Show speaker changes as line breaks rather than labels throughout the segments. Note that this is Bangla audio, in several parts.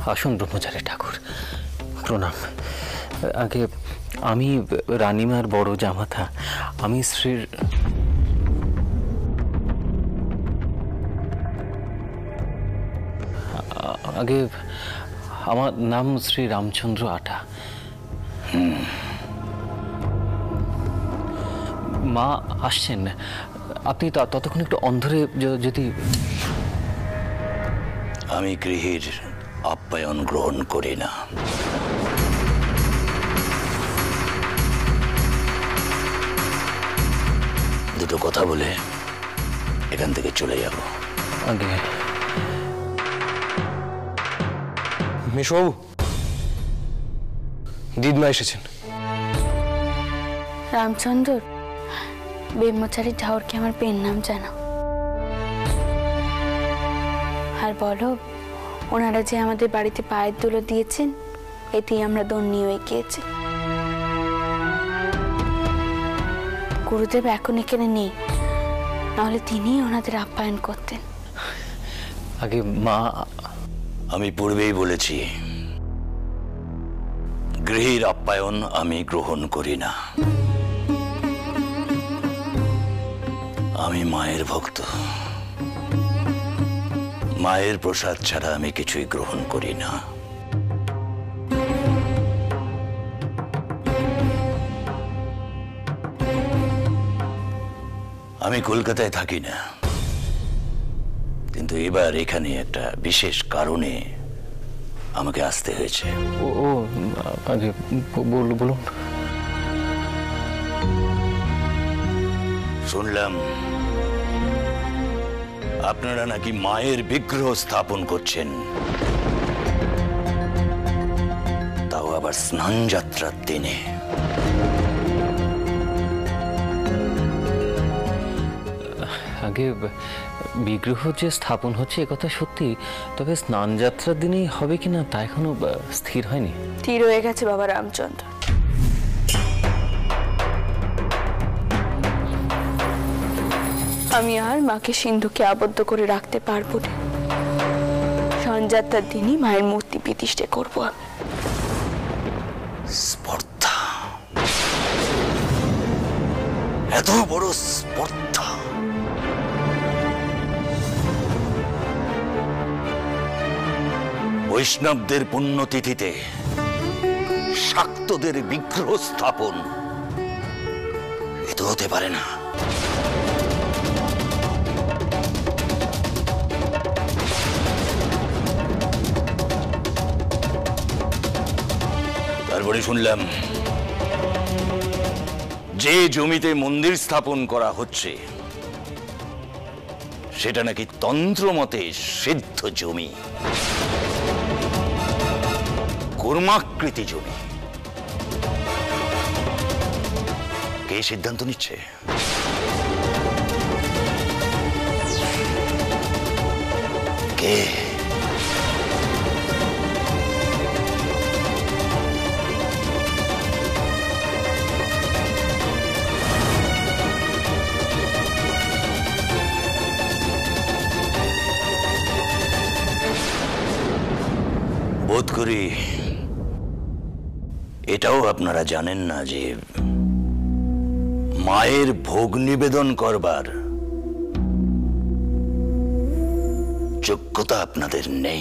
আসুন ব্রহ্মচারী ঠাকুর, প্রণাম। আগে আমি রানীমার বড় জামাতা, আমি শ্রীর আগে আমার নাম শ্রী রামচন্দ্র আটা। মা আসছেন, আপনি ততক্ষণ একটু অন্ধরে যদি।
আমি গৃহীর আপ্যায়ন গ্রহণ করি না। দুটো কথা বলে এখান থেকে চলে যাব।
আগে
মেশবাবু, দিদমা এসেছেন।
রামচন্দ্র, ব্রহ্মচারী ঠাকুরকে আমার পেন নাম জানো, আর বলো ওনারা যে আমাদের বাড়িতে পায়ের ধুলো দিয়েছেন, এতেই আমরা ধন্য হয়ে গিয়েছি। গুরুদেব এখন এখানে নেই, নাহলে তিনি ওনাদের আপ্যায়ন করতেন।
আগে মা,
আমি পূর্বেই বলেছি গৃহীর আপ্যায়ন আমি গ্রহণ করি না। আমি মায়ের ভক্ত, মায়ের প্রসাদ ছাড়া আমি কিছুই গ্রহণ করি না। আমি কলকাতায় থাকি না, কিন্তু এবার এখানে একটা বিশেষ কারণে আমাকে আসতে হয়েছে।
ও আগে বলুন।
শুনলাম আপনারা নাকি মায়ের বিগ্রহ স্থাপন করছেন, তাও আবার স্নান যাত্রার দিনে।
আগে বিগ্রহ যে স্থাপন হচ্ছে একথা সত্যি, তবে স্নান যাত্রার দিনেই হবে কিনা তা এখনো স্থির হয়নি।
স্থির হয়ে গেছে বাবা রামচন্দ্র। আমি আর মাকে সিন্ধুকে আবদ্ধ করে রাখতে পারবো না। স্নানযাত্রার দিনই মায়ের মূর্তি প্রতিষ্ঠা করবো আমি।
স্পর্ধা, এত বড় স্পর্ধা! বৈষ্ণবদের পুণ্যতিথিতে শাক্তদের বিগ্রহ স্থাপন, এ তো হতে পারে না। তারপরে শুনলাম যে জমিতে মন্দির স্থাপন করা হচ্ছে সেটা নাকি তন্ত্রমতে সিদ্ধ জমি, কর্মাকৃতি জমি। কে সিদ্ধান্ত নিচ্ছে? কে? বোধ করি এটাও আপনারা জানেন না যে মায়ের ভোগ নিবেদন করবার যোগ্যতা আপনাদের নেই।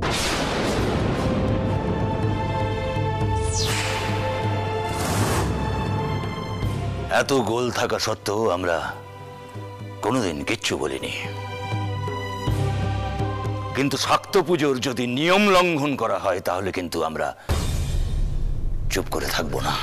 এত গোল থাকা সত্ত্বেও আমরা কোনোদিন কিচ্ছু বলিনি, কিন্তু শাক্ত পুজোর যদি নিয়ম লঙ্ঘন করা হয় তাহলে কিন্তু আমরা চুপ করে থাকবো না।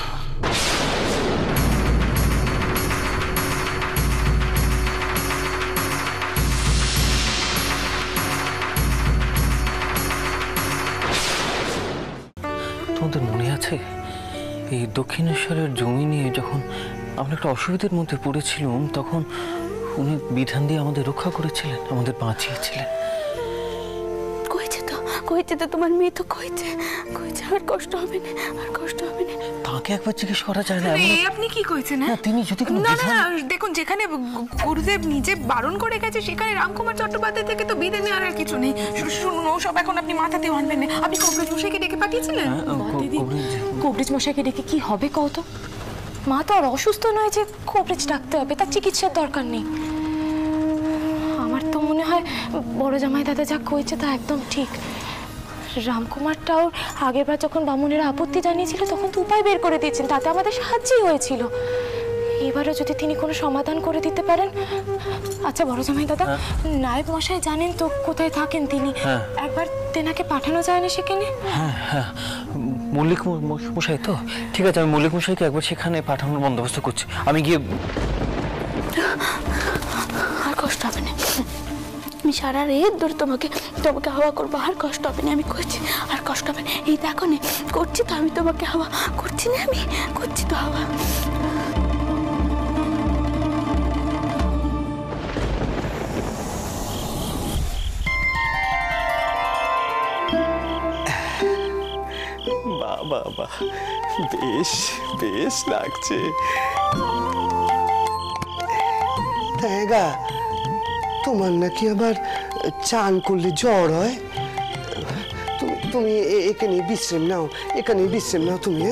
তোমাদের মনে আছে এই দক্ষিণেশ্বরের জমি নিয়ে যখন আমরা একটা অসুবিধার মধ্যে পড়েছিলাম, তখন উনি বিধান দিয়ে আমাদের রক্ষা করেছিলেন, আমাদের বাঁচিয়েছিলেন।
কইছে তো তোমার মেয়ে তো কইছে আর কষ্ট হবে না, আর কষ্ট হবে না।
তাকে একবার জিজ্ঞেস করা যায় না?
এই আপনি কি কইছেন?
না, তিনি যদি কোনো
না না না, দেখুন যেখানে গুরুদেব নিজে বারণ করে গেছে সেখানে রামকুমার চট্টোপাধ্যায় থেকে তো বিদে নেওয়ার আর কিছু নেই। শুনুন, ওসব এখন আপনি মাথাতে আনবেন না। আপনি কবরেজ মশাইকে ডেকে পাঠিয়েছিলেন?
কবরেজ মশাইকে ডেকে কি হবে কত? মা তো আর অসুস্থ নয় যে কবরেজ ডাকতে হবে, তার চিকিৎসার দরকার নেই। আমার তো মনে হয় বড় জামাই দাদা যা কইছে তা একদম ঠিক। রামকুমারটাও আগেরবার যখন বামুনেরা আপত্তি জানিয়েছিল তখন তো উপায় বের করে দিয়েছেন, তাতে আমাদের সাহায্যই হয়েছিল। এবারও যদি তিনি কোনো সমাধান করে দিতে পারেন। আচ্ছা বড় জামাই দাদা, নায়েব মশাই জানেন তো কোথায় থাকেন তিনি? একবার তেনাকে পাঠানো যায় না সেখানে?
হ্যাঁ হ্যাঁ, মল্লিক মশাই তো? ঠিক আছে, আমি মল্লিক মশাইকে একবার সেখানে পাঠানোর বন্দোবস্ত করছি। আমি গিয়ে
আর কষ্ট হবে না, আমি সারা রাত ধরে তোমাকে হাওয়া করবো, আর কষ্ট হবে না, আমি করছি, আর কষ্ট হবে না। এই দেখো না করছি তো, আমি তোমাকে হাওয়া করছি না, আমি করছি তো হাওয়া।
বাবা বেশ বেশ লাগছে। তাই গা, তোমার নাকি আবার চান করলে জ্বর হয়? তুমি এখানে বিশ্রাম নাও, এখানে বিশ্রাম নাও তুমি।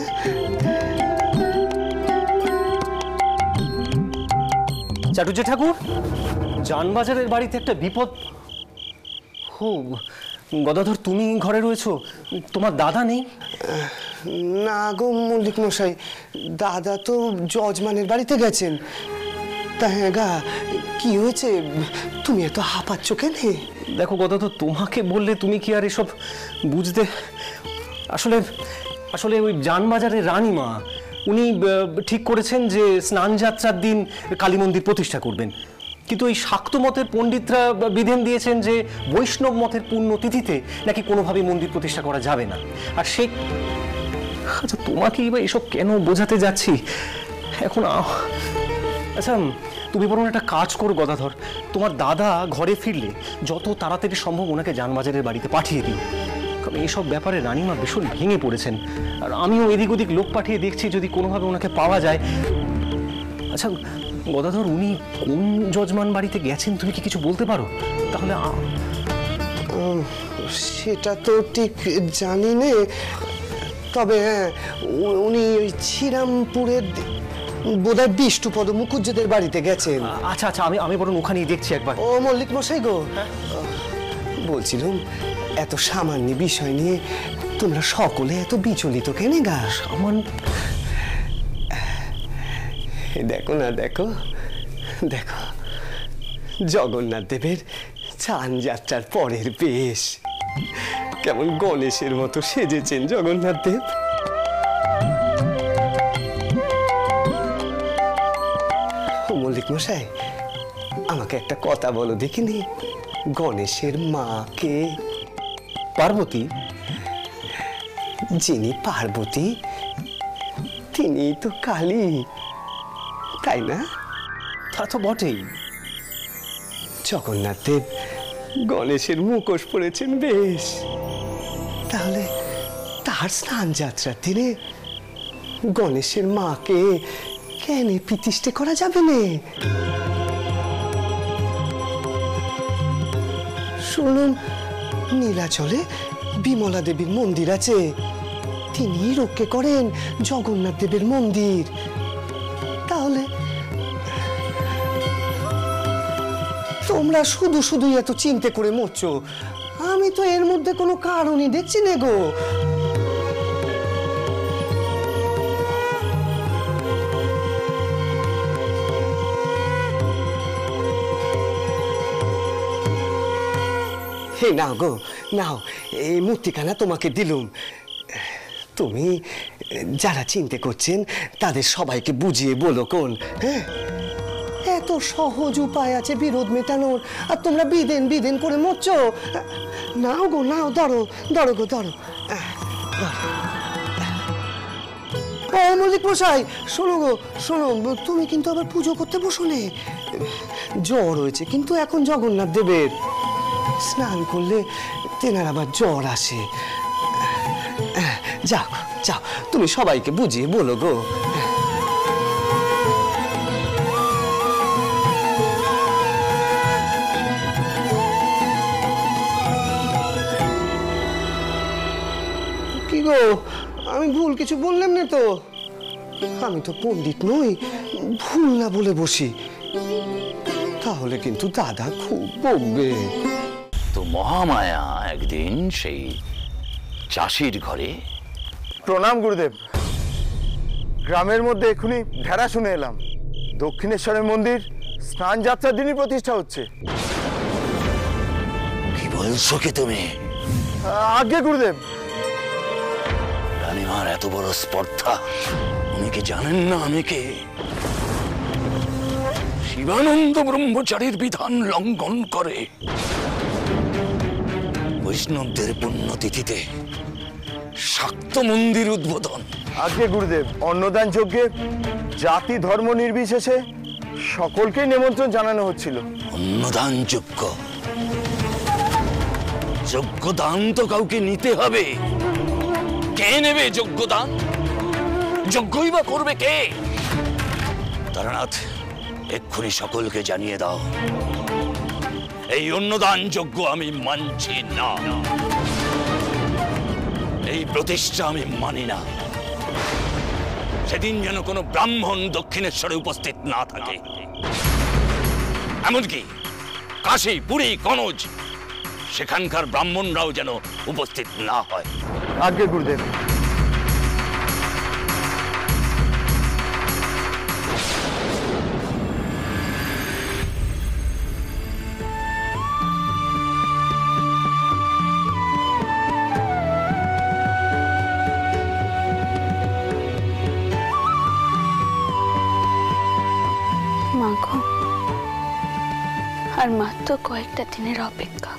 চাটুর্য ঠাকুর, জানবাজারের বাড়িতে একটা বিপদ। ও গদাধর, তুমি ঘরে রয়েছো, তোমার দাদা নেই?
না গো মল্লিক মশাই, দাদা তো যজমানের বাড়িতে গেছেন। তা হ্যাঁ গা, কি হয়েছে? তুমি এত হাঁপাচ্ছ কেন?
দেখো গদাধর, তোমাকে বললে তুমি কি আর এসব বুঝতে? আসলে আসলে ওই জানবাজারের রানীমা উনি ঠিক করেছেন যে স্নান যাত্রার দিন কালী মন্দির প্রতিষ্ঠা করবেন, কিন্তু এই শাক্ত মতের পণ্ডিতরা বিধান দিয়েছেন যে বৈষ্ণব মতের পুণ্যতিথিতে নাকি কোনোভাবেই মন্দির প্রতিষ্ঠা করা যাবে না। আর সে আচ্ছা, তোমাকে এবার এসব কেন বোঝাতে যাচ্ছি এখন? আচ্ছা, তুমি বরং একটা কাজ করো গদাধর, তোমার দাদা ঘরে ফিরলে যত তাড়াতাড়ি সম্ভব ওনাকে জানবাজারের বাড়িতে পাঠিয়ে দিও, কারণ এইসব ব্যাপারে রানীমা ভীষণ ভেঙে পড়েছেন। আর আমিও এদিক ওদিক লোক পাঠিয়ে দেখছি যদি কোনোভাবে ওনাকে পাওয়া যায়। আচ্ছা গদাধর, উনি কোন যজমান বাড়িতে গেছেন তুমি কি কিছু বলতে পারো? তাহলে
সেটা তো ঠিক জানি নে, তবে হ্যাঁ, উনি ওই শ্রীরামপুরের বোধহয় বিষ্ণুপদ মুখুজ্জেদের বাড়িতে গেছেন।
আচ্ছা আচ্ছা, আমি বরং ওখানেই দেখছি একবার।
ও মল্লিক মশাই গো, বলছিলাম এত সামান্য বিষয় নিয়ে তোমরা সকলে এত বিচলিত কেন গা? দেখো না, দেখো দেখো, জগন্নাথ দেবের চান যাত্রার পরের বেশ কেমন গণেশের মতো সেজেছেন জগন্নাথ দেব। মল্লিক মশাই, আমাকে একটা কথা বলো দেখিনি, গণেশের মা কে?
পার্বতী?
যিনি পার্বতী তিনি তো কালী, তাই না?
তা তো বটেই।
জগন্নাথ দেব গণেশের মুখোশ পরেছেন বেশ, তাহলে তার স্নান যাত্রার দিনে গণেশের মাকে কেন প্রতিষ্ঠা করা যাবে না? শুনুন, নীলাচলে বিমলা দেবীর মন্দির আছে, তিনি রক্ষে করেন জগন্নাথ দেবের মন্দির। তাহলে তোমরা শুধু শুধুই এত চিন্তা করে মরছো, আমি তো এর মধ্যে কোনো কারণই দেখছি না গো। হে নাও গো, নাও, এই মূর্তিখানা তোমাকে দিলুম। তুমি যারা চিন্তা করছেন তাদের সবাইকে বুঝিয়ে বলো কোন। হ্যাঁ, এত সহজ উপায় আছে বিরোধ মেটানোর, আর তোমরা বিদেন করে মরছো। নাও গো, নাও, ধরো ধরো গো, ধরো। ও মল্লিক মশাই, শোনো গো, শোনো, তুমি কিন্তু আবার পুজো করতে বসো নে। জ্বর হয়েছে কিন্তু এখন জগন্নাথ দেবের, স্নান করলে তেনার আবার জ্বর আসে। যাও যাও, তুমি সবাইকে বুঝিয়ে বলো গো। কি গো, আমি ভুল কিছু বললাম না তো? আমি তো পণ্ডিত নই, ভুল না বলে বসি, তাহলে কিন্তু দাদা খুব বকবে।
তো মহামায়া একদিন সেই চাষির ঘরে।
প্রণাম গুরুদেব। গ্রামের মধ্যে এখুনি ভেড়া শুনে এলাম, দক্ষিণেশ্বরের মন্দির স্নান যাত্রার দিনই প্রতিষ্ঠা হচ্ছে।
কি বলছো কি তুমি?
আজ্ঞে গুরুদেব।
রানীমার এত বড় স্পর্ধা, উনি কি জানেন না আমি কে? শিবানন্দ ব্রহ্মচারীর বিধান লঙ্ঘন করে বৈষ্ণবদের পুণ্যতিথিতে শাক্ত মন্দির উদ্বোধন।
আজ্ঞে গুরুদেব, অন্নদান যজ্ঞে জাতি ধর্ম নির্বিশেষে সকলকেই নিমন্ত্রণ জানানো হচ্ছিল।
অন্নদান যজ্ঞ? যজ্ঞদান তো কাউকে নিতে হবে। কে নেবে যজ্ঞদান? যজ্ঞই বা করবে কে? তারানাথ, এক্ষুনি সকলকে জানিয়ে দাও, এই অন্নদান যজ্ঞ আমি মানছি না, এই প্রতিষ্ঠা আমি মানি না। সেদিন যেন কোনো ব্রাহ্মণ দক্ষিণেশ্বরে উপস্থিত না থাকে, এমনকি কাশী, পুরী, কনজ সেখানকার ব্রাহ্মণরাও যেন উপস্থিত না হয়।
আজ্ঞে গুরুদেব।
মাগো, আর মাত্র কয়েকটা দিনের অপেক্ষা,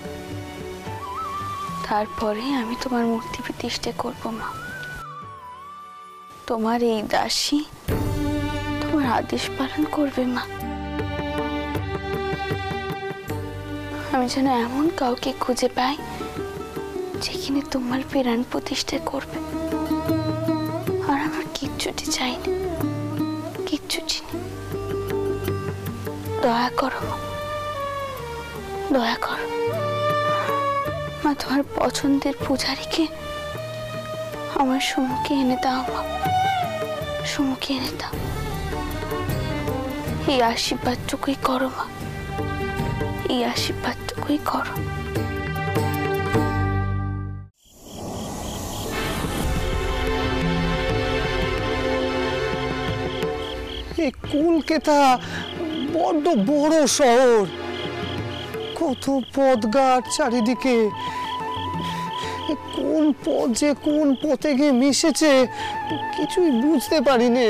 তারপরে আমি তোমার মূর্তি প্রতিষ্ঠা করব মা। তোমার এই দাসী তোমার আদেশ পালন করবে মা। আমি যেন এমন কাউকে খুঁজে পাই যেখানে তোমার প্রাণ প্রতিষ্ঠা করবে, আর আমার কিচ্ছুটি চাই না, কিচ্ছুটি না। দয়া করো, দয়া করো মা, তোমার পছন্দের পূজারীকে আমার সম্মুখে এনে দাও মা, সম্মুখে এনে দাও। এই আশীর্বাদটুকুই করো মা, এই আশীর্বাদটুকুই করো।
এই কলকাতা বড্ড বড় শহর, কত পথঘাট চারিদিকে, কোন পথ যে কোন পথে গিয়ে মিশেছে কিছুই বুঝতে পারিনি।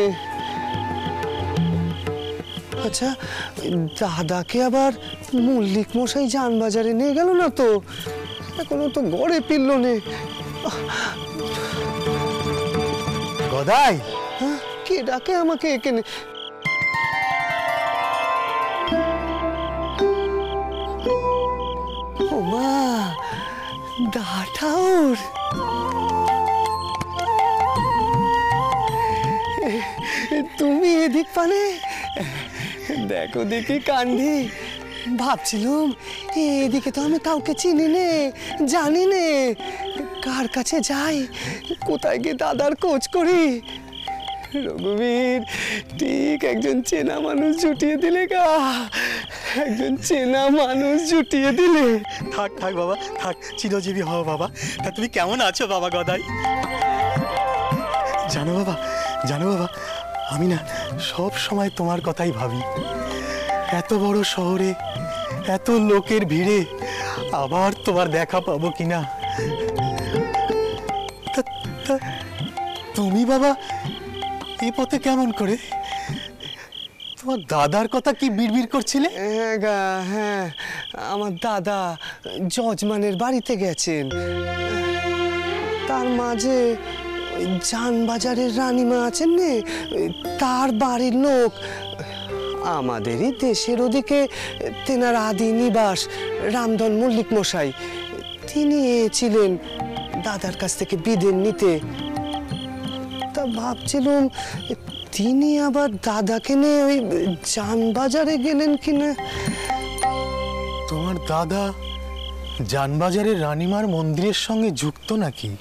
আচ্ছা, দাদাকে আবার মল্লিক মশাই জানবাজারে নিয়ে গেল না তো? এখনো তো গড়ে ফিরল নে।
গদাই,
কে ডাকে আমাকে এখানে? ও মা, দা ঠাউর, তুমি এদিক পানে? দেখো দেখি কান্ডি, ভাবছিলাম এদিকে তো আমি কাউকে চিনি নে, জানি নে, কার কাছে যাই, কোথায় গিয়ে দাদার খোঁজ করি। রঘুবীর, ঠিক একজন চেনা মানুষ জুটিয়ে দিলে গা, একজন চেনা মানুষ জুটিয়ে দিলে।
থাক থাক বাবা, থাক, চিরজীবী হও বাবা। তা তুমি কেমন আছো বাবা গদাই? জানো বাবা, জানো বাবা, আমি না সব সময় তোমার কথাই ভাবি। এত বড় শহরে এত লোকের ভিড়ে আবার তোমার দেখা পাবো কিনা। তুমি বাবা এই পথে কেমন করে? তোমার দাদার কথা কি বিড়বিড় করছিলে?
হ্যাঁ গা, হ্যাঁ, আমার দাদা যজমানের বাড়িতে গেছেন, তার মাঝে ওই জানবাজারের রানীমা আছেন নে, তার বাড়ির লোক, আমাদেরই দেশের ওদিকে তেনার আদি নিবাস রামধন মল্লিক মশাই, তিনি ছিলেন দাদার কাছ থেকে বিদেন নিতে। তা ভাবছিলাম তিনি আবার দাদাকে নিয়ে ওই জানবাজারে গেলেন কিনা।
তোমার দাদা জানবাজারের রানীমার মন্দিরের সঙ্গে যুক্ত নাকি?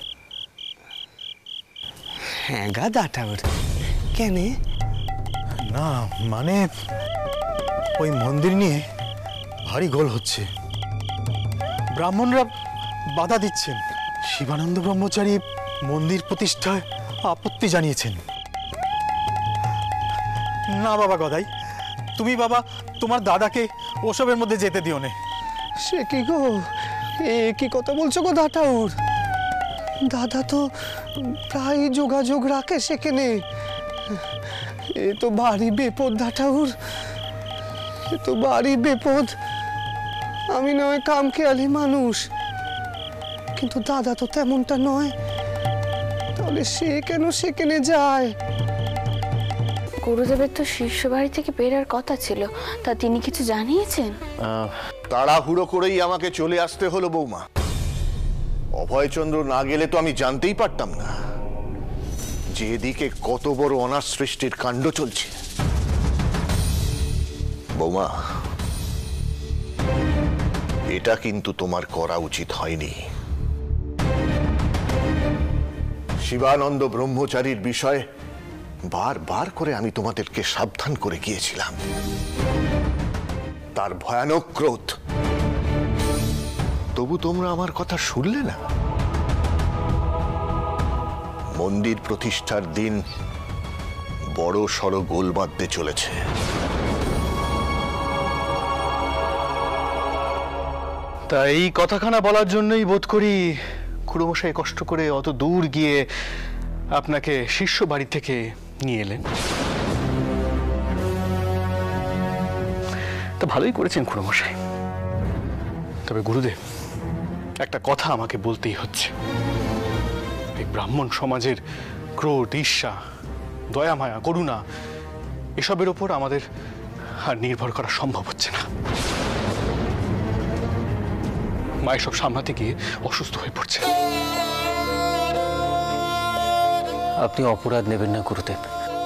হ্যাঁ গা দাটাওর, কেন?
না মানে ওই মন্দির নিয়ে ভারী গোল হচ্ছে, ব্রাহ্মণরা বাধা দিচ্ছেন। শিবানন্দ ব্রহ্মচারী মন্দির প্রতিষ্ঠায় আপত্তি জানিয়েছেন। না বাবা গদাই, তুমি বাবা তোমার দাদাকে ওসবের মধ্যে যেতে দিও না।
সে কি গো, এ কি কথা বলছো গো দাটাউর? দাদা তো প্রায় যোগাযোগ রাখে সেখানে। এ তো ভারী বিপদ দাটাউর, এ তো ভারী বিপদ। আমি নয় কামখেয়ালি মানুষ, কিন্তু দাদা তো তেমনটা নয়। তাহলে সে কেন সেখানে যায়?
গুরুদেবের তো শিষ্য বাড়ি থেকে বেরার কথা ছিল, তা তিনি কিছু জানিয়েছেন?
তাড়াহুড়ো করেই আমাকে চলে আসতে হলো বৌমা। অভয়চন্দ্র না গেলে তো আমি জানতেই পারতাম না যে এদিকে কত বড় অনাথ সৃষ্টির কাণ্ড চলছে। বৌমা, এটা কিন্তু তোমার করা উচিত হয়নি। শিবানন্দ ব্রহ্মচারীর বিষয়ে বারবার করে আমি তোমাদেরকে সাবধান করে গিয়েছিলাম। তার ভয়ানক ক্রোধ, তবু তোমরা আমার কথা শুনলে না। মন্দির প্রতিষ্ঠার দিন বড় সড় গোল বাঁধতে চলেছে।
তা এই কথাখানা বলার জন্যই বোধ করি খুড়োমশাই কষ্ট করে অত দূর গিয়ে আপনাকে শিষ্য বাড়ি থেকে নিয়ে এলেন। তা ভালোই করেছেন খুড়োমশাই। তবে গুরুদেব, একটা কথা আমাকে বলতেই হচ্ছে। এই ব্রাহ্মণ সমাজের ক্রোধ, ঈর্ষা, দয়া, মায়া, করুণা, এসবের ওপর আমাদের আর নির্ভর করা সম্ভব হচ্ছে না। মায়ের সব সামলাতে গিয়ে অসুস্থ হয়ে পড়ছে।
আপনি অপরাধ নেবেন না গুরুদেব,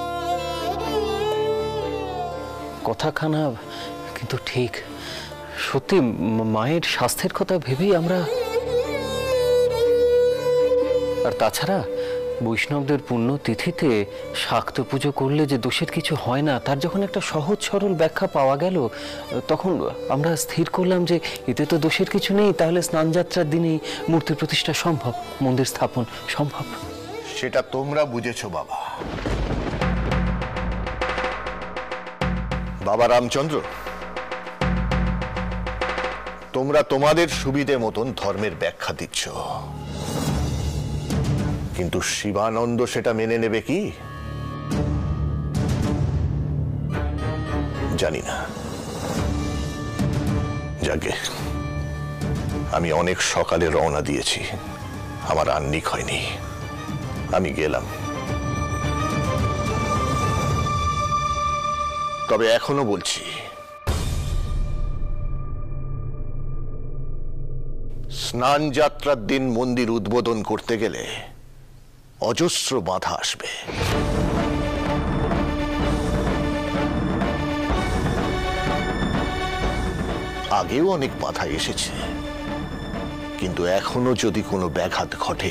কথাখানা কিন্তু ঠিক। সত্যি মায়ের স্বাস্থ্যের কথা ভেবেই আমরা। আর তাছাড়া বৈষ্ণবদের পুণ্য তিথিতে শাক্ত পুজো করলে যে দোষের কিছু হয় না, তার যখন একটা সহজ সরল ব্যাখ্যা পাওয়া গেল, তখন আমরা স্থির করলাম যে এতে তো দোষের কিছু নেই, তাহলে স্নানযাত্রার দিনেই মূর্তি প্রতিষ্ঠা সম্ভব, মন্দির স্থাপন সম্ভব।
সেটা তোমরা বুঝেছো বাবা। বাবা রামচন্দ্র, তোমরা তোমাদের সুবিধে মতন ধর্মের ব্যাখ্যা দিচ্ছ, কিন্তু শিবানন্দ সেটা মেনে নেবে কি জানি না। যাকে আমি অনেক সকালে রওনা দিয়েছি, আমার আহ্নিক হয়নি, আমি গেলাম। তবে এখনো বলছি, স্নান যাত্রার দিন মন্দির উদ্বোধন করতে গেলে অজস্র বাধা আসবে। আগেও অনেক বাধা এসেছে, কিন্তু এখনো যদি কোনো ব্যাঘাত ঘটে,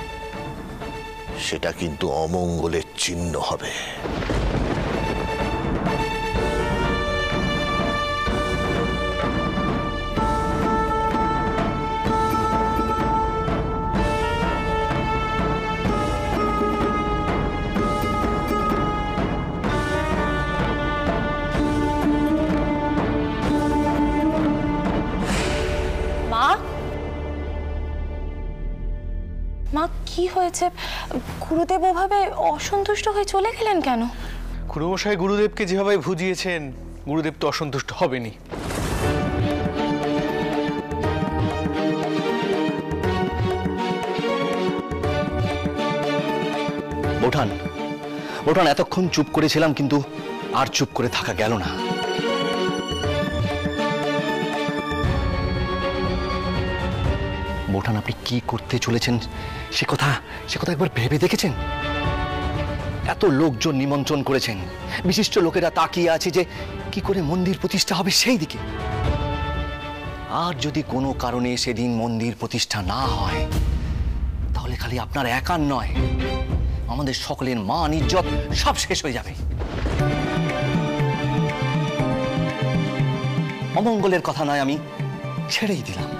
সেটা কিন্তু অমঙ্গলের চিহ্ন হবে।
মা, কি হয়েছে? গুরুদেব ওভাবে অসন্তুষ্ট হয়ে চলে গেলেন কেন?
খুড়োমশাই গুরুদেবকে যেভাবে বুঝিয়েছেন, গুরুদেব তো অসন্তুষ্ট হবেনি।
বোঠান, বোঠান, এতক্ষণ চুপ করেছিলাম, কিন্তু আর চুপ করে থাকা গেল না। বৌঠান আপনি কি করতে চলেছেন সে কথা একবার ভেবে দেখেছেন? এত লোকজন নিমন্ত্রণ করেছেন, বিশিষ্ট লোকেরা তাকিয়ে আছে যে কি করে মন্দির প্রতিষ্ঠা হবে সেই দিকে। আর যদি কোনো কারণে সেদিন মন্দির প্রতিষ্ঠা না হয় তাহলে খালি আপনার একার নয়, আমাদের সকলের মান ইজ্জত সব শেষ হয়ে যাবে। অমঙ্গলের কথা নয়, আমি ছেড়েই দিলাম।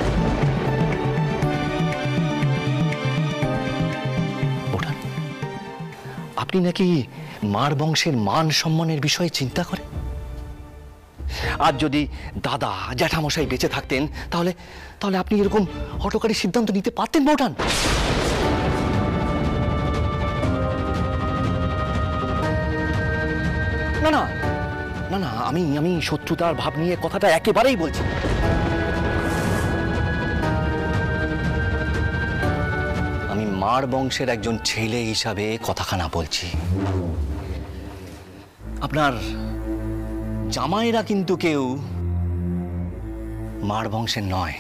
বৌঠান, আপনি নাকি মার বংশের মান সম্মানের বিষয়ে চিন্তা করেন? আর যদি দাদা জ্যাঠামশাই বেঁচে থাকতেন তাহলে আপনি এরকম হঠকারী সিদ্ধান্ত নিতে পারতেন বৌঠান? না না না না, আমি শত্রুতার ভাব নিয়ে কথাটা একেবারেই বলছি। আমি মার বংশের একজন ছেলে হিসাবে কথাখানা বলছি। আপনার জামাইরা কিন্তু কেউ মার বংশের নয়।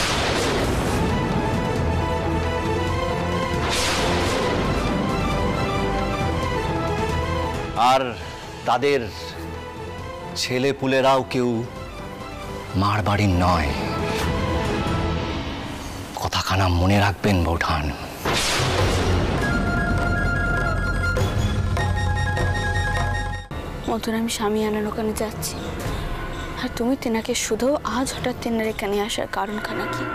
আর তাদের ছেলে পুলেরাও কেউ মার বাড়ির নয়। কথাখানা মনে রাখবেন বৌঠান।
মতন আমি স্বামী আনার ওখানে যাচ্ছি, আর তুমি তেনাকে শুধু আজ হঠাৎ তেনার এখানে আসার কারণখানা কি?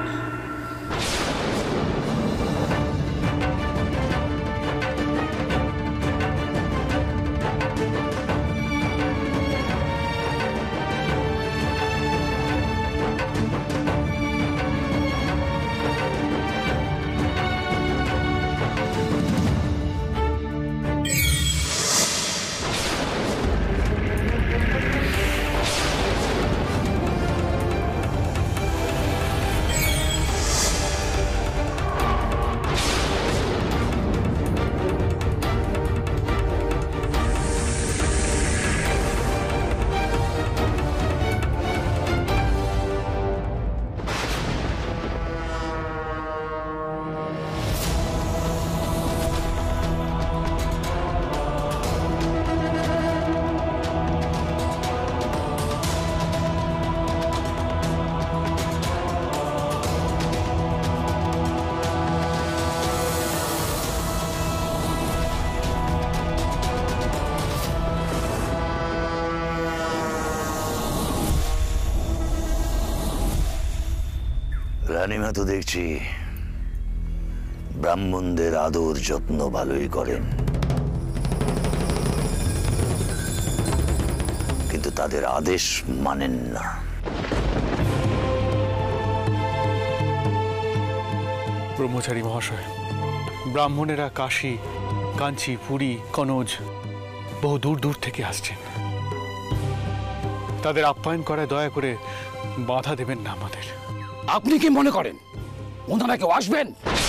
রানীমা তো দেখছি ব্রাহ্মণদের আদর যত্ন ভালোই করেন, কিন্তু তাদের আদেশ মানেন না।
ব্রহ্মচারী মহাশয়, ব্রাহ্মণেরা কাশী, কাঞ্চি, পুরী, কনৌজ বহু দূর দূর থেকে আসছেন। তাদের আপ্যায়ন করায় দয়া করে বাধা দেবেন না আমাদের।
আপনি কি মনে করেন ওনারা কেউ আসবেন?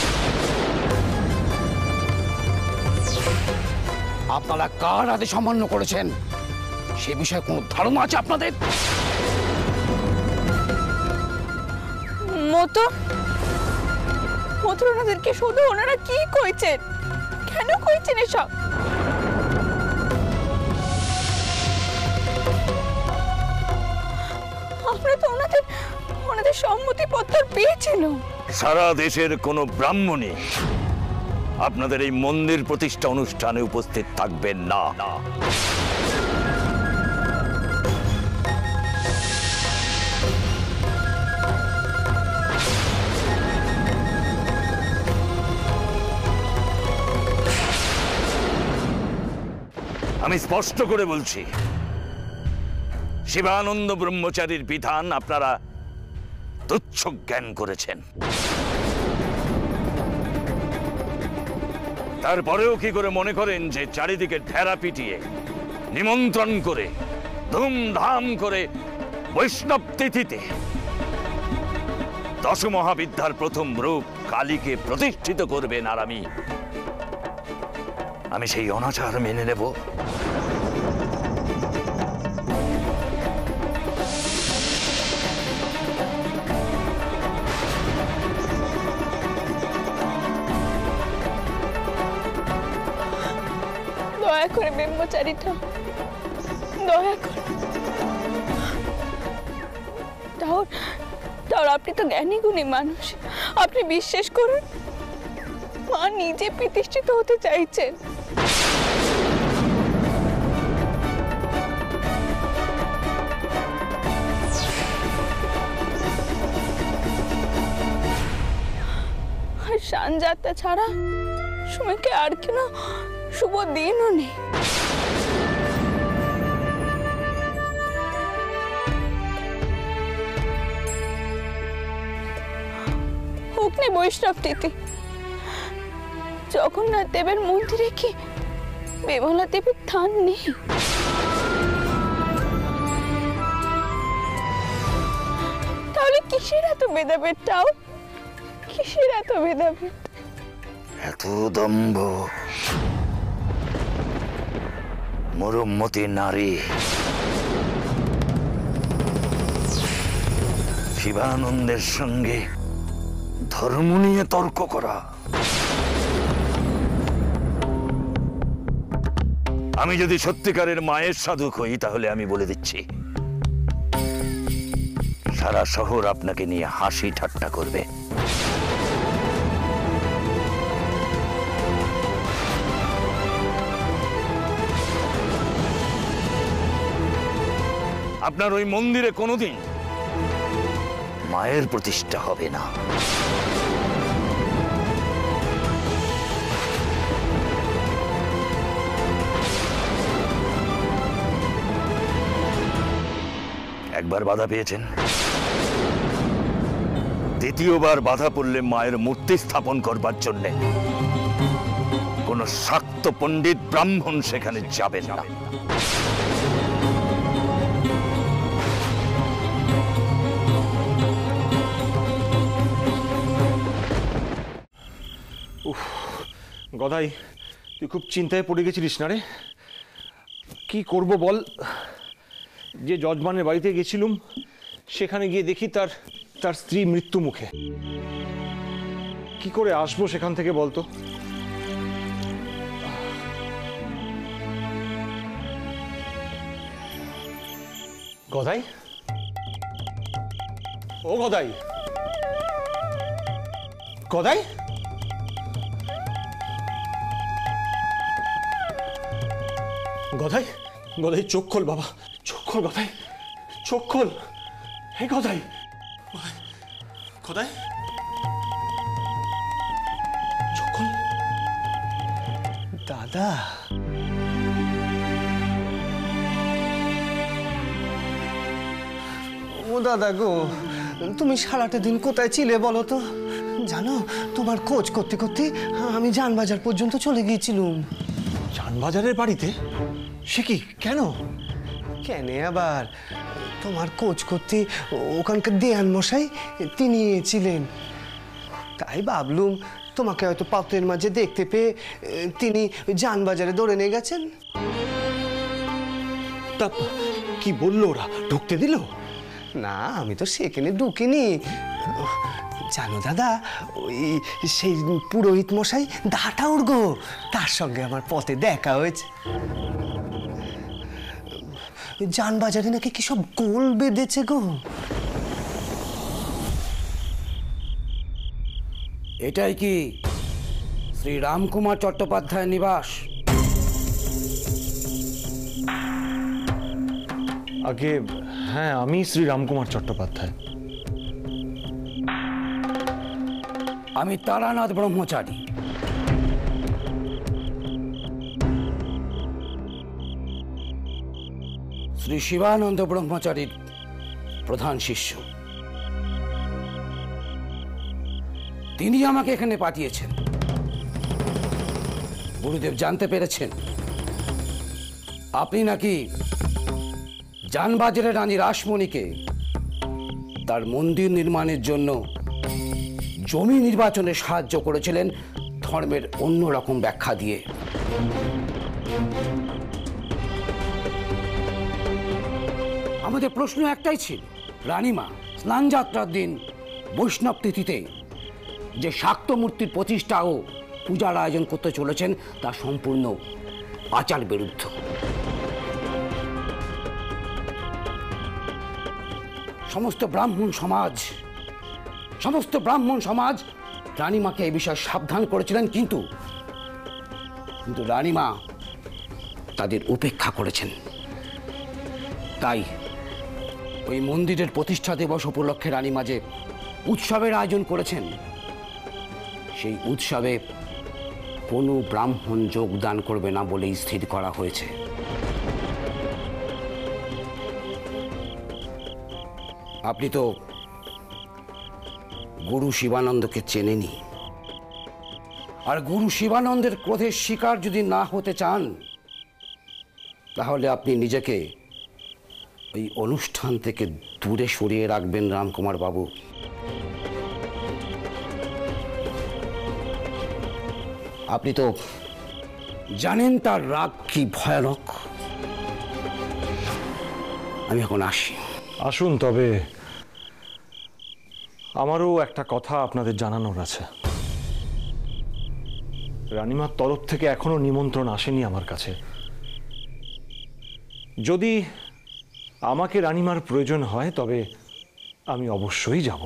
আপনারা কার আদেশ অমান্য করেছেন সে বিষয়ে কোনো ধারণা আছে আপনাদের?
মতো ওনাদেরকে শুধু ওনারা কি কইছেন, কেন কইছেন এসব? আমরা তো ওনাদের সম্মতিপত্র পেয়েছিল।
সারা দেশের কোনো ব্রাহ্মণই আপনাদের এই মন্দির প্রতিষ্ঠা অনুষ্ঠানে উপস্থিত থাকবেন না। আমি স্পষ্ট করে বলছি, শিবানন্দ ব্রহ্মচারীর বিধান আপনারা তুচ্ছ জ্ঞান করেছেন। তারপরেও কি করে মনে করেন যে চারিদিকে ঢেরা পিটিয়ে নিমন্ত্রণ করে ধুমধাম করে বৈষ্ণব তিথিতে দশমহাবিদ্যার প্রথম রূপ কালীকে প্রতিষ্ঠিত করবেন, আর আমি সেই অনাচার মেনে নেব?
দয়া করে ব্রহ্মচারী ঠাকুর, দয়া করে। তাও আপনি তো জ্ঞানী গুণী মানুষ, আপনি বিশ্বাস করুন, মা নিজে প্রতিষ্ঠিত হতে চাইছেন। আর শান যাত্রা ছাড়া সময়কে আর কোনো শুভ দিনও নেই। হোক না বৈষ্ণব তিথি, জগন্নাথ দেবের মন্দিরে কি বিমলা দেবীর থান নেই? তাহলে কিসের এত ভেদাভেদটাও? কিসের এত ভেদাভেদ?
এত দম্ভ, মরুমতি নারী, শিবানন্দের সঙ্গে ধর্ম নিয়ে তর্ক করা। আমি যদি সত্যিকারের মায়ের সাধক হই, তাহলে আমি বলে দিচ্ছি, সারা শহর আপনাকে নিয়ে হাসি ঠাট্টা করবে। আপনার ওই মন্দিরে কোনোদিন মায়ের প্রতিষ্ঠা হবে না। একবার বাধা পেয়েছেন, দ্বিতীয়বার বাধা পড়লে মায়ের মূর্তি স্থাপন করবার জন্য কোন শাক্ত পণ্ডিত ব্রাহ্মণ সেখানে যাবেন না।
গদাই, তুই খুব চিন্তায় পড়ে গেছিলিস না রে? কি করব বল? যে যজমানের বাড়িতে গেছিলুম, সেখানে গিয়ে দেখি তার স্ত্রী মৃত্যু মুখে। কি করে আসবো সেখান থেকে বলতো? গদাই, ও গদাই, গদাই, গদাই, গদাই চোখ খোল বাবা, চোখ খোল গদাই, চোখ খোল। হে গদাই, গদাই, চোখ খোল।
দাদা, ও দাদা গো, তুমি সারাটা দিন কোথায় ছিলে বলো তো? জানো, তোমার খোঁজ করতে করতে আমি জানবাজার পর্যন্ত চলে গিয়েছিলুম।
জানবাজারের বাড়িতে? সে কি, কেন?
কেন আবার? তোমার খোঁজ করতে ওখানকার দেয়ান মশাই তিনি ছিলেন, তাই ভাবলুম তোমাকে হয়তো পাত্রের মাঝে দেখতে পেয়ে তিনি জানবাজারে দৌড়ে নিয়ে গেছেন।
তা কি বললো ওরা? ঢুকতে দিল?
না, আমি তো সেখানে ঢুকিনি। জানো দাদা, ওই সেই পুরোহিত মশাই দাটাউর গো, তার সঙ্গে আমার পথে দেখা হয়েছে। জানবাজারে নাকি কি সব গোল বেঁধেছে গো।
এটাই কি শ্রী রামকুমার চট্টোপাধ্যায় নিবাস?
আগে হ্যাঁ, আমি শ্রী রামকুমার চট্টোপাধ্যায়।
আমি তারানাথ ব্রহ্মচারী। শ্রী শিবানন্দ ব্রহ্মচারীর প্রধান শিষ্য। তিনি আমাকে এখানে পাঠিয়েছেন। গুরুদেব জানতে পেরেছেন আপনি নাকি জানবাজারের রানী রাসমণিকে তার মন্দির নির্মাণের জন্য জমি নির্বাচনে সাহায্য করেছিলেন ধর্মের অন্যরকম ব্যাখ্যা দিয়ে। আমাদের প্রশ্ন একটাই ছিল, রানীমা স্নান যাত্রার দিন বৈষ্ণব তিথিতে যে শাক্ত মূর্তির প্রতিষ্ঠা ও পূজার আয়োজন করতে চলেছেন তা সম্পূর্ণ আচার বিরুদ্ধ। সমস্ত ব্রাহ্মণ সমাজ রানীমাকে এই বিষয়ে সাবধান করেছিলেন, কিন্তু রানীমা তাদের উপেক্ষা করেছেন। তাই ওই মন্দিরের প্রতিষ্ঠা দিবস উপলক্ষে রানীমা যে উৎসবের আয়োজন করেছেন, সেই উৎসবে কোনো ব্রাহ্মণ যোগদান করবে না বলেই স্থির করা হয়েছে। আপনি তো গুরু শিবানন্দকে চেনেনি, আর গুরু শিবানন্দের ক্রোধের শিকার যদি না হতে চান, তাহলে আপনি নিজেকে এই অনুষ্ঠান থেকে দূরে সরিয়ে রাখবেন রামকুমার বাবু। আপনি তো জানেন তার রাগ কি ভয়ানক। আমি এখন আসি।
আসুন, তবে আমারও একটা কথা আপনাদের জানানোর আছে। রানীমার তরফ থেকে এখনো নিমন্ত্রণ আসেনি আমার কাছে। যদি আমাকে রানীমার প্রয়োজন হয় তবে আমি অবশ্যই যাব।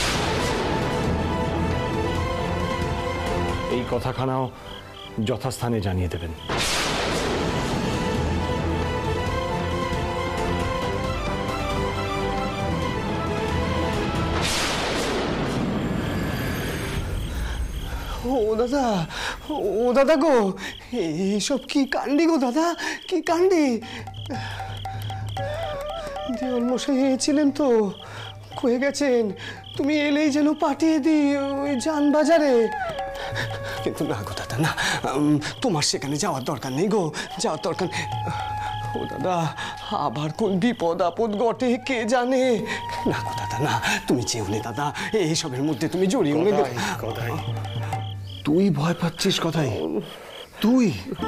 এই কথাখানাও যথাস্থানে জানিয়ে দেবেন।
ও দাদা গো, এইসব কি কাণ্ডি গো দাদা, কি কাণ্ডি! দেওয়ান মশাই ছিলেন তো, কয়ে গেছেন তুমি এলেই যেন পাঠিয়ে দিই ওই যানবাজারে। কিন্তু না গো দাদা, না, তোমার সেখানে যাওয়ার দরকার নেই গো, যাওয়ার দরকার। ও দাদা, আবার কোন বিপদ আপদ ঘটে কে জানে। না গো দাদা, না, তুমি যেও নে দাদা, এইসবের মধ্যে তুমি জড়িও নে।
তুই ভয় পাচ্ছিস কথাই? তুই?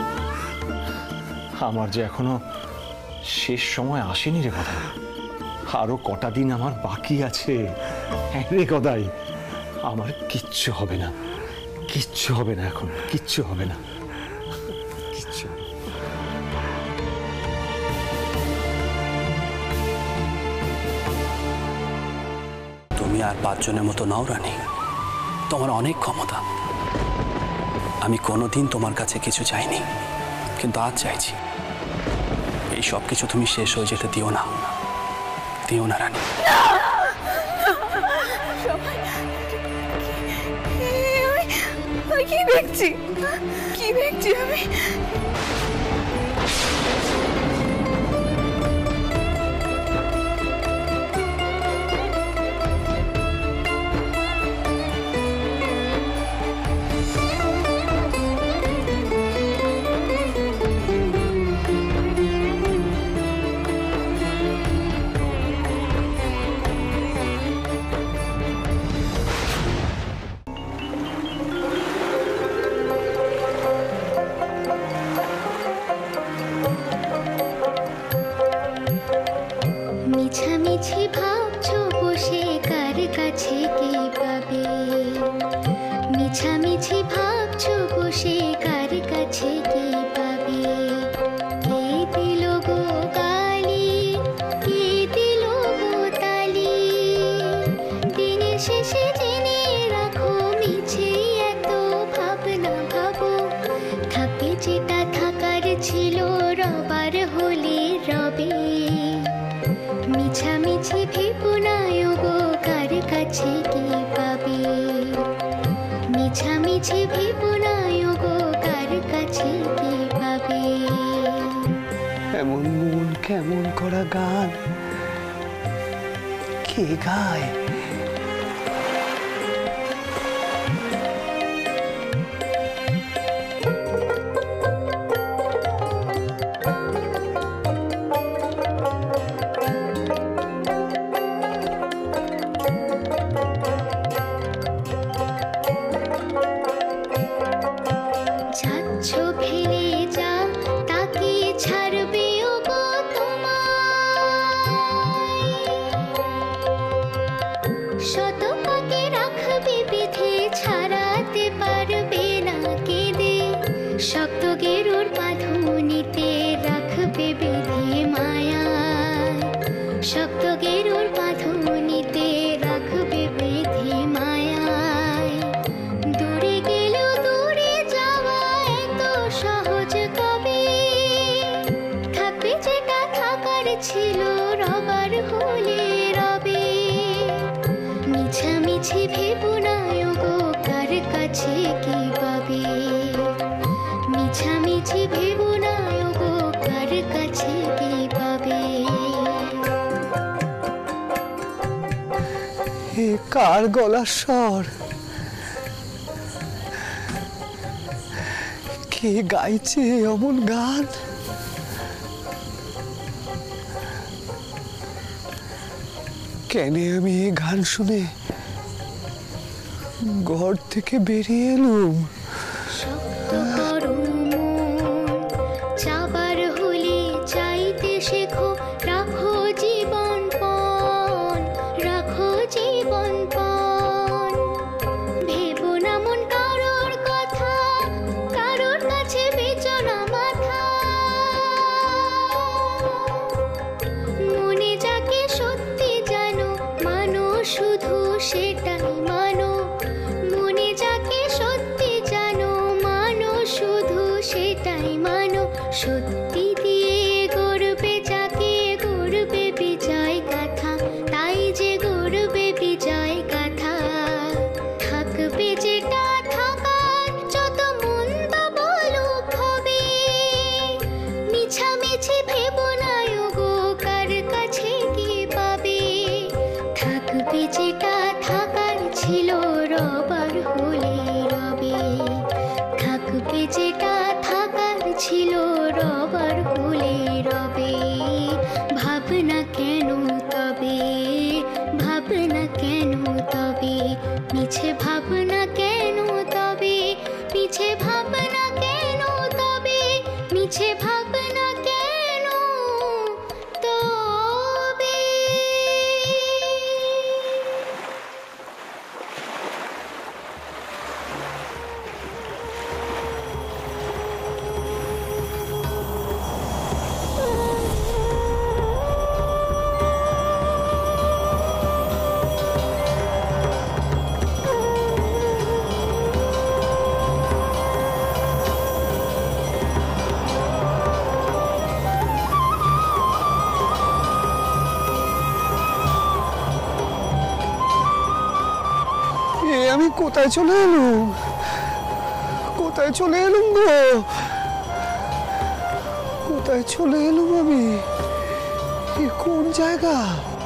আমার যে এখনো শেষ সময় আসেনি রে কথা, আরো কটা দিন আমার বাকি আছে রে গদাই। আমার কিচ্ছু হবে না, কিচ্ছু হবে না, এখন কিচ্ছু হবে না, কিচ্ছু।
তুমি আর 5 জনের মতো নাও রানী, তোমার অনেক ক্ষমতা। আমি কোনোদিন তোমার কাছে কিছু চাইনি, কিন্তু আজ চাইছি। এই সব কিছু তুমি শেষ হয়ে যেতে দিও না, দিও না রানী।
কি দেখছি আমি?
মিছামিছি ভাবছো বসে কার কাছে কি পাবে, মিছামিছি ভাবছো বসে কার কাছে কি পাবে। কে দিল গো গালি, কে দিল গো তালি, দিনের শেষে জেনে রাখো মিছে এত ভাবনা ভাবো। থাকে যেটা থাকার ছিল, রবার হলে রবে। মিছামিছি ভেবো না গো কার কাছে কি পাবে, মিছামিছি ভেবো না গো কার কাছে কি পাবে।
এমন মন কেমন করা গান কে গায়? কার গলার স্বর? কে গাইছে অমন গান? কেন আমি এই গান শুনে ঘর থেকে বেরিয়ে এলুম?
চাবার হলে চাইতে শেখো, রাখো জীবন পণ, রাখো জীবন পণ। ভেবো না মন কারোর কথা, কারোর কাছে বেচো না মাথা। মনে যাকে সত্যি জানো, মানো শুধু সেটাই মানো। মনে যাকে সত্যি জানো, মানো শুধু সেটাই মানো। সত্যি দিয়ে গড়বে যাকে, গড়বে বিজয় গাথা। তাই যে গড়বে বিজয় গাথা। থাকবে যেটা থাকার, যত মন্দ বলুক হবে। মিছামিছি ভেবো না ওগো, কার কাছে কি পাবে। থাকবে যেটা থাকার ছিল, রবার হলে রবে। থাকবে যেটা থাকার ছিল, রবার হলে রবে। ভাবনা কেন তবে, ভাবনা কেন তবে, মিছে ভাবনা কেন তবে, মিছে ভাবনা কেন তবে, মিছে ভাবনা কেন তবে।
আমি কোথায় চলে এলুম? কোথায় চলে এলুম গো? কোথায় চলে এলুম আমি? কোন জায়গা?